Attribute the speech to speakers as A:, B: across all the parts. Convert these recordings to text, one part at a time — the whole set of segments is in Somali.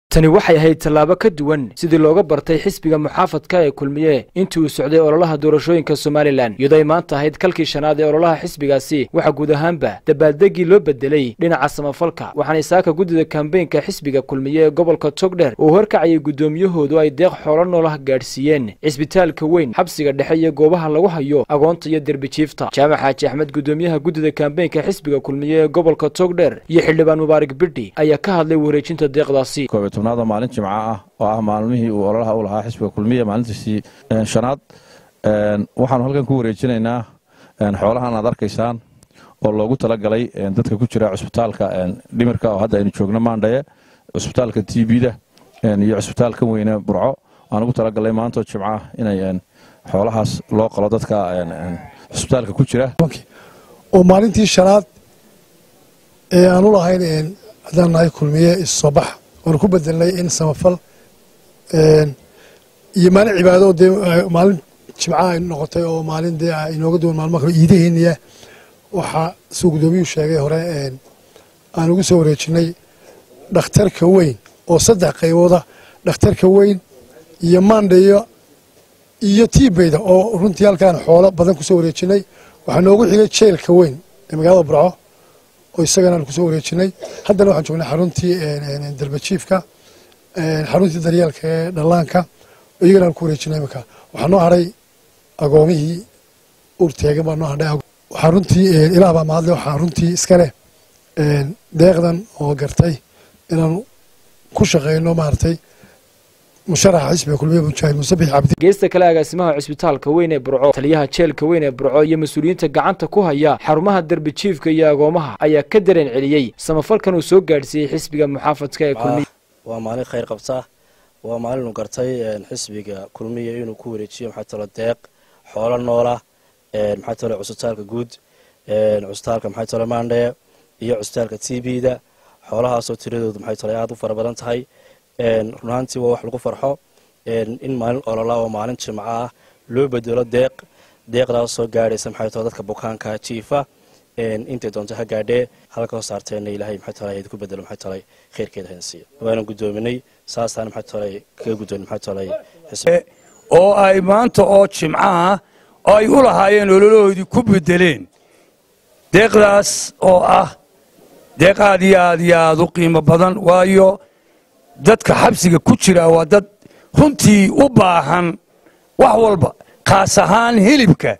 A: tani waxay ahayd tallaabo ka duwan sidii looga bartay xisbiga muxaafadka ee kulmiye intii uu socday ololaha doorashooyinka Soomaaliland iyadoo maanta ahayd kalkii shanaad ee ololaha xisbigaasi waxa guud ahaanba dabaaldegii loo bedelay dhinaca samafalka waxaana isaaka gudida kambeynka xisbiga kulmiye ee gobolka Togdheer oo horkacay gudoomiyahoodu ay deeq xoolo noolaha gaarsiiyeen cisbitaalka weyn xabsiga dhexe iyo goobaha lagu hayo agoonta iyo derbijiifta Jaamac Xaaji Axmed gudoomiyaha gudida kambeynka xisbiga kulmiye ee gobolka Togdheer iyo xildhibaan Mubaarak Bidhi ayaa ka hadlay wareejinta deeqdaasi
B: هذا مالين جمعة معلمه والله أولها حسب كلمية معلنتي شناد وحنا هلكن كوريجينينا حولها نظر كيسان والله قلت لك علي dadka ku jira cusbitaalka dhimirka oo hadda aynu joogno maandhaye cusbitaalka TB da iyo cusbitaalka weyn ee Burco aan ugu talagalay maanta jimcaha inay xoolahaas loo qalo dadka cusbitaalka ku jira
C: oo maalintii shanaad ee aan u lahayn hadaan ay kulmiye isbax ku bedelnay in samafal iyo maalin cibaado maalin jimcaha ay noqotay oo maalin inooga duwan maalmaha kale iidaheennaya waxa soo gudoomiyuu sheegay hore aan ugu soo wareejinay dhakhtarka weyn oo saddex qaybooda dhakhtarka weyn iyo maandhayo iyo tiibeyda oo runtii halkaan xoolo badan ku soo wareejinay waxaa noogu xigay jeelka weyn ee magaalada Burco oo isagana ku soo wareejinay haddana waxaan joognaa xaruntii darbajiifka xaruntii daryeelka ee dhalaanka iyagana ku wareejinay marka waxaan noo haray agoomihii urteega baan noo hadhay waxaan runtii ilaah baa mahadle waxaan runtii iska leh deeqdan oo gartay inaan ku shaqeyno maartay musharax xisbiga kulmiye Mujaahid Musabix Cabdi
A: geesta kale agaasimaha cusbitaalka weyn ee Burco taliyaha jeelka weyn ee Burco iyo mas'uuliyiinta gacanta ku haya xarumaha darbijiifka iyo agoomaha ayaa ka dareen celiyay samafalkan uu soo gaarsiiyay xisbiga muxaafadka ee kulmiye
D: waa maalin khayr qabta waa maalin uu gartay xisbiga kulmiye inuu ku wareejiyo maxaa talo deeq xoolo noola maxaa talo cusbitaalka guud cusbitaalka maxaa talo maandhaye iyo cusbitaalka TB da xoolahaas oo tiradoodu maxaa talo aad u fara badan tahay runtii waa wax lagu farxo in maalin ololaha oo maalin jimcaha loo bedelo deeqdaas soo gaaraysa maxay tahay dadka bukaanka jiifa intay doonto ha gaadhee halka soo saarteena ilaahay maxay tahay ku bedelo maxay tahay khayrkeeda haysiyo waana gudoominay saasaan maxay tahay ka gudoon maxay tahay
E: oo ay maanta oo jimcaha ay u lahaayeen ololahoodii ku bedeleen deeqdaas oo ah deeqaad iyo u qiimo badan waayo dadka xabsiga ku jira waa dad runtii u baahan wax walba qaas ahaan hilibka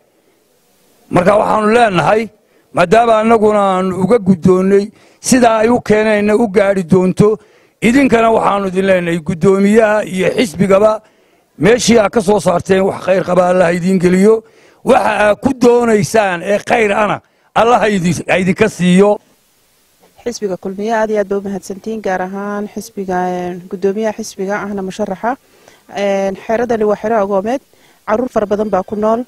E: marka waxaanu leenahay maadaama annaguna aan uga gudoonay sida ay u keenayna u gaari doonto idinkana waxaanu idin leenahay gudoomiyaha iyo xisbigaba meeshii aad ka soo saarteen wax khayr qaba Allah idin geliyo waxa aad ku doonaysaan ee khayr ana Allah idinka siiyo
F: xisbiga kulmiye aad iyo aad baa mahadsantiin gaar ahaan xisbiga gudoomiyaha xisbiga ahna musharaxa xeradani waa xero agoomeed caruur fara badan baa ku nool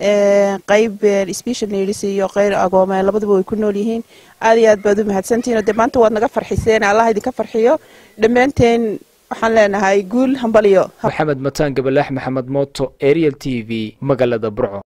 F: qayb special needs iyo qayb agoomay labadaba way ku nool yihiin aad iyo aad baad u mahadsantiin oo maanta waad naga farxiseen Allah idinka farxiyo dhamaanteen waxaan leenahay guul hambaliyo
A: Maxamed Mataan Gabalax Maxamed Mooto Ariel TV magaalada Burco.